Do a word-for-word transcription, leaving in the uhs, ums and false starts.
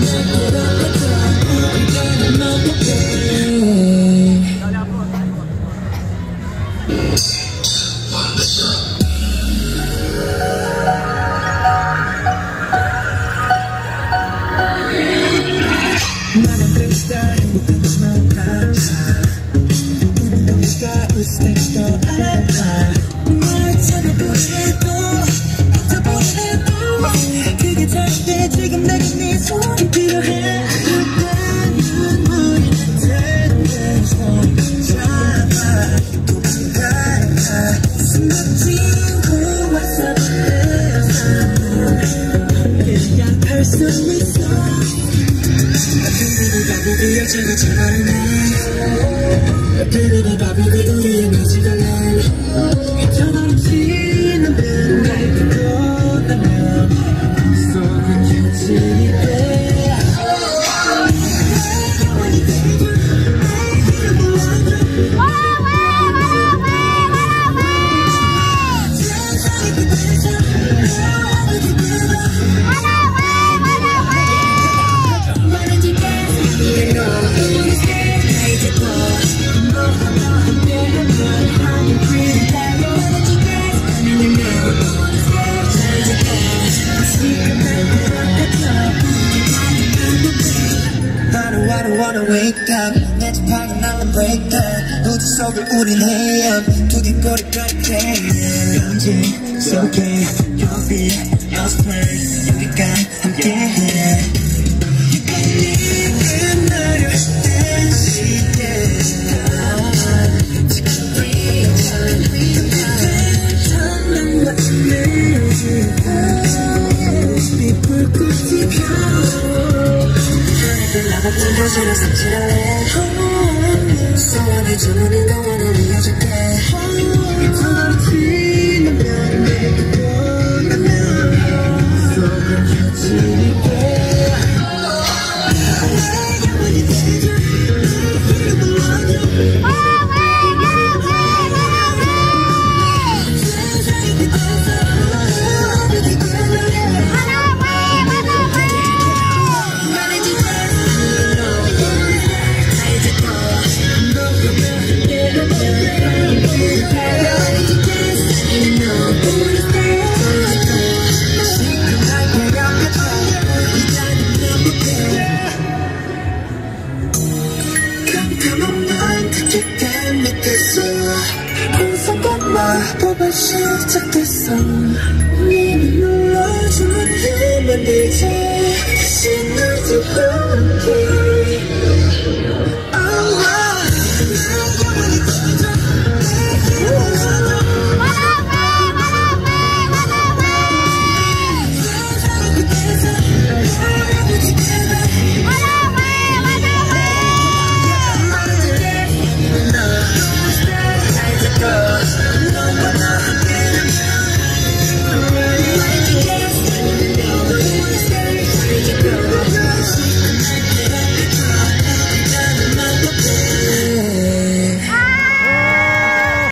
Wake up, 내 지팡이 날라 break up 우주 속을 우린 헤엄 두뒷거리까지 연진 속에 You'll be your space 우리가 함께해 이끌리는 나를 댄시게 지금 비춰 난 마침 내 불꽃이 펴 나같은 도시를 상실해 소원을 주문은 너와 나 알려줄게 전화로 지나면 내게 떠나면 속을 켜질게 내 영원히 되줘 너를 불러줘 마법은 시작됐어 네 눈 눌러주면 힘만 들지 다시 널 두고